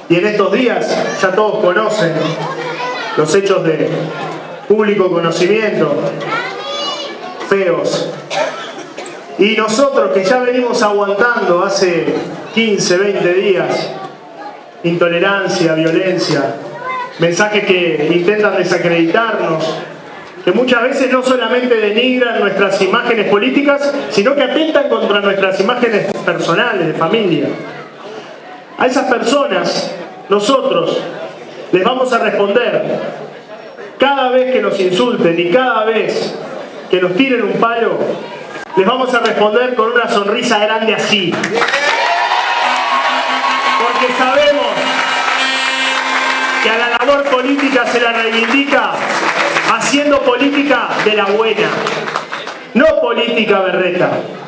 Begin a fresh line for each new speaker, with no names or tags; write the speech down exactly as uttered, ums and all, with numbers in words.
Y en estos días ya todos conocen los hechos de público conocimiento, feos. Y nosotros que ya venimos aguantando hace quince, veinte días intolerancia, violencia, mensajes que intentan desacreditarnos, que muchas veces no solamente denigran nuestras imágenes políticas, sino que atentan contra nuestras imágenes personales, de familia. A esas personas, nosotros les vamos a responder cada vez que nos insulten y cada vez que nos tiren un palo, les vamos a responder con una sonrisa grande así. Porque sabemos que a la labor política se la reivindica haciendo política de la buena, no política berreta.